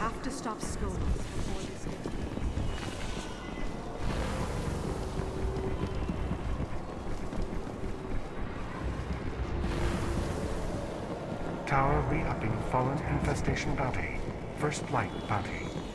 have to stop Skolos before this gets worse. Tower re-upping fallen infestation bounty. First light bounty.